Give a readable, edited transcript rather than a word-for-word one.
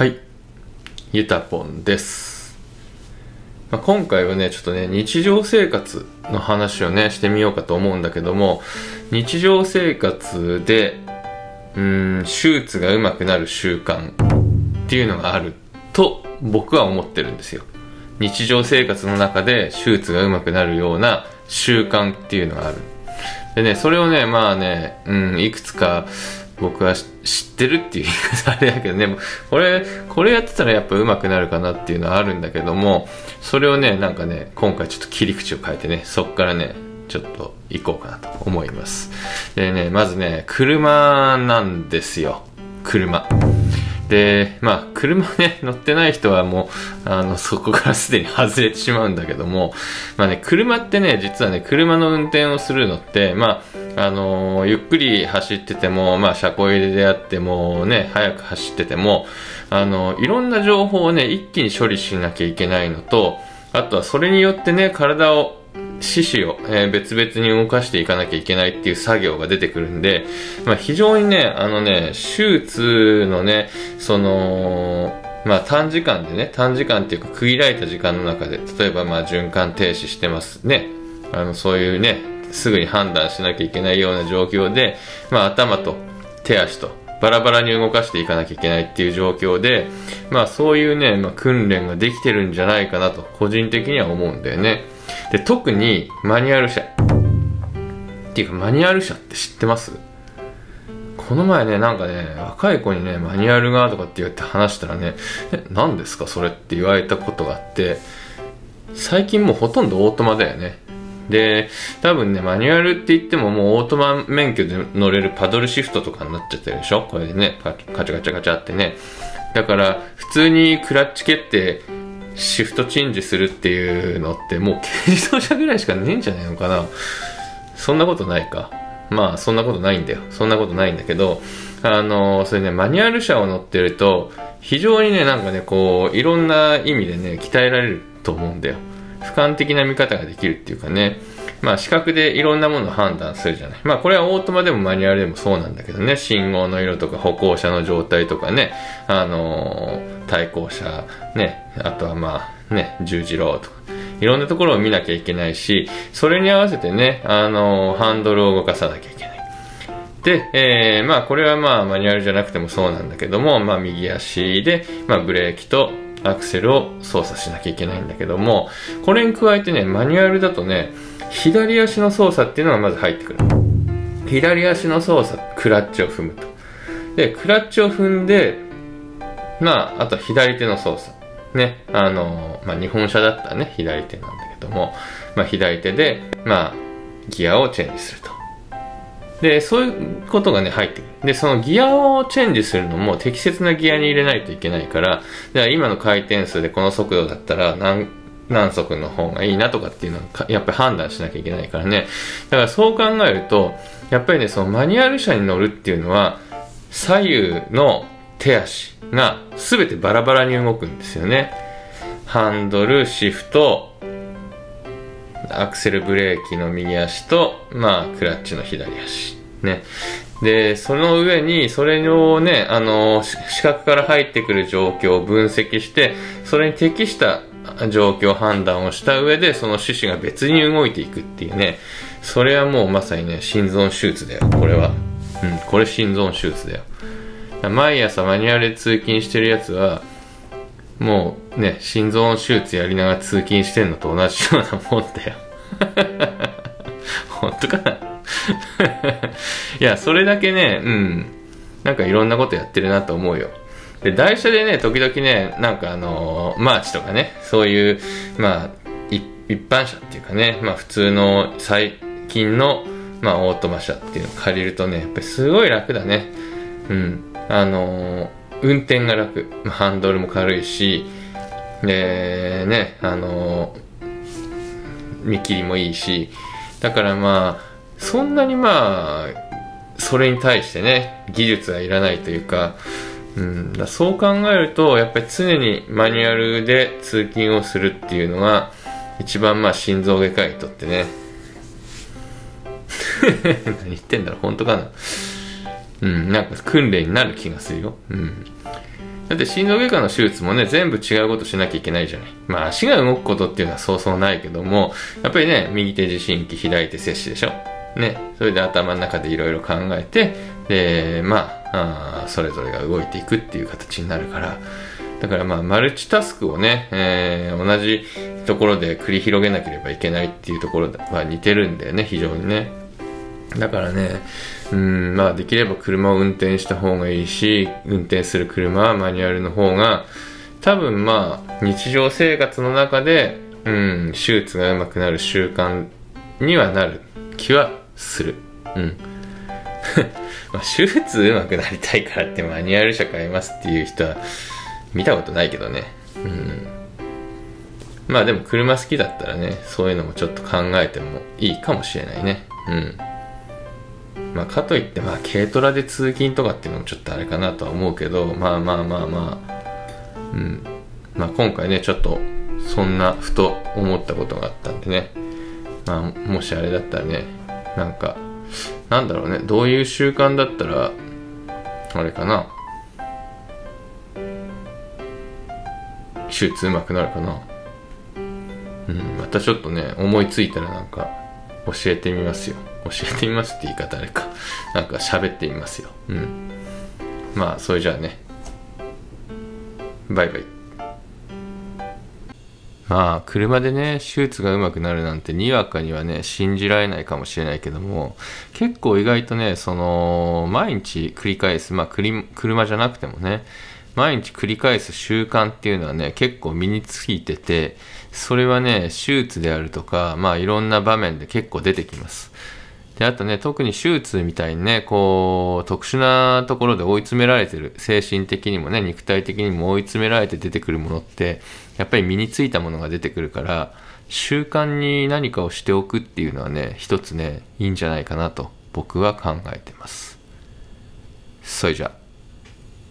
はい、ゆたぽんです。今回はね、ちょっとね、日常生活の話をね、してみようかと思うんだけども、日常生活で、手術が上手くなる習慣っていうのがあると僕は思ってるんですよ。日常生活の中で手術が上手くなるような習慣っていうのがある。でね、それをね、いくつか僕は知ってるっていう言い方あれだけどね、これやってたらやっぱ上手くなるかなっていうのはあるんだけども、それをね、今回ちょっと切り口を変えてね、そっからね、ちょっと行こうかなと思います。でね、まずね、車なんですよ。車。で、車ね、乗ってない人はもう、そこからすでに外れてしまうんだけども、車ってね、実はね、車の運転をするのって、ゆっくり走ってても、車庫入れであってもね、速く走ってても、いろんな情報をね、一気に処理しなきゃいけないのと、あとはそれによってね、四肢を、別々に動かしていかなきゃいけないっていう作業が出てくるんで、非常にね、手術のね、短時間っていうか区切られた時間の中で、例えば循環停止してますね。そういうね、すぐに判断しなきゃいけないような状況で、頭と手足とバラバラに動かしていかなきゃいけないっていう状況で、そういうね、訓練ができてるんじゃないかなと、個人的には思うんだよね。で、特にマニュアル車。っていうか、マニュアル車って知ってます？この前ね、若い子にね、マニュアルがとかって言って話したらね、何ですかそれって言われたことがあって、最近もうほとんどオートマだよね。で、多分ね、マニュアルって言ってももうオートマ免許で乗れるパドルシフトとかになっちゃってるでしょこれでね、カチャカチャカチャってね。だから、普通にクラッチ蹴って、シフトチェンジするっていうのってもう軽自動車ぐらいしかねえんじゃないのかな。そんなことないか。そんなことないんだよ。そんなことないんだけど、それね、マニュアル車を乗ってると、非常にね、いろんな意味でね、鍛えられると思うんだよ。俯瞰的な見方ができるっていうかね、視覚でいろんなものを判断するじゃない。これはオートマでもマニュアルでもそうなんだけどね、信号の色とか歩行者の状態とかね、対向車ね、あとは十字路とか、いろんなところを見なきゃいけないし、それに合わせてね、ハンドルを動かさなきゃいけない。で、これはマニュアルじゃなくてもそうなんだけども、右足で、ブレーキとアクセルを操作しなきゃいけないんだけども、これに加えてね、マニュアルだとね、左足の操作っていうのがまず入ってくる。左足の操作、クラッチを踏むと。で、クラッチを踏んで、あとは左手の操作。ね、日本車だったらね、左手なんだけども、左手で、ギアをチェンジすると。で、そういうことがね、入ってくる。で、そのギアをチェンジするのも適切なギアに入れないといけないから、じゃあ今の回転数でこの速度だったら何速の方がいいなとかっていうのはやっぱり判断しなきゃいけないからね。だからそう考えると、やっぱりね、そのマニュアル車に乗るっていうのは、左右の手足が全てバラバラに動くんですよね。ハンドル、シフト、アクセルブレーキの右足と、クラッチの左足。ね。で、その上に、それをね、視覚から入ってくる状況を分析して、それに適した状況判断をした上で、その四肢が別に動いていくっていうね。それはもうまさにね、心臓手術だよ、これは。これ心臓手術だよ。毎朝マニュアルで通勤してるやつは、もうね、心臓の手術やりながら通勤してんのと同じようなもんだよ。本当かな。いや、それだけね、いろんなことやってるなと思うよ。で、台車でね、時々ね、マーチとかね、そういう、一般車っていうかね、普通の最近の、オートマ車っていうのを借りるとね、やっぱりすごい楽だね。運転が楽。ハンドルも軽いし、で、ね、見切りもいいし、だからそんなにそれに対してね、技術はいらないというか、そう考えると、やっぱり常にマニュアルで通勤をするっていうのが、一番心臓外科医にとってね、何言ってんだろう、本当かな。訓練になる気がするよ。 だって心臓外科の手術もね、全部違うことしなきゃいけないじゃない。まあ足が動くことっていうのはそうそうないけども、やっぱりね、右手受信機、左手接種でしょ。ね。それで頭の中でいろいろ考えて、で、それぞれが動いていくっていう形になるから、だからマルチタスクをね、同じところで繰り広げなければいけないっていうところは似てるんだよね、非常にね。だからね、できれば車を運転した方がいいし、運転する車はマニュアルの方が、多分日常生活の中で、手術が上手くなる習慣にはなる気はする。手術上手くなりたいからってマニュアル車買いますっていう人は見たことないけどね。でも車好きだったらね、そういうのもちょっと考えてもいいかもしれないね。かといって軽トラで通勤とかっていうのもちょっとあれかなとは思うけど、今回ね、ちょっとそんなふと思ったことがあったんでね、もしあれだったらね、なんだろうね、どういう習慣だったらあれかな、手術うまくなるかな。またちょっとね、思いついたら教えてみますよ。教えてみますって言い方あれか。喋ってみますよ。それじゃあね。バイバイ。車でね、手術が上手くなるなんてにわかにはね、信じられないかもしれないけども、結構意外とね、毎日繰り返す、車じゃなくてもね、毎日繰り返す習慣っていうのはね、結構身についてて、それはね、手術であるとか、いろんな場面で結構出てきます。で、あとね、特に手術みたいにね、特殊なところで追い詰められてる、精神的にもね、肉体的にも追い詰められて出てくるものって、やっぱり身についたものが出てくるから、習慣に何かをしておくっていうのはね、一つね、いいんじゃないかなと僕は考えてます。それじゃあ。